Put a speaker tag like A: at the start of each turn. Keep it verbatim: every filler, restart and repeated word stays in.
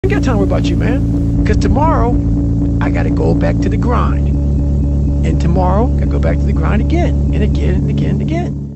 A: I ain't got time about you, man. Because tomorrow, I got to go back to the grind. And tomorrow, I go back to the grind again and again and again and again.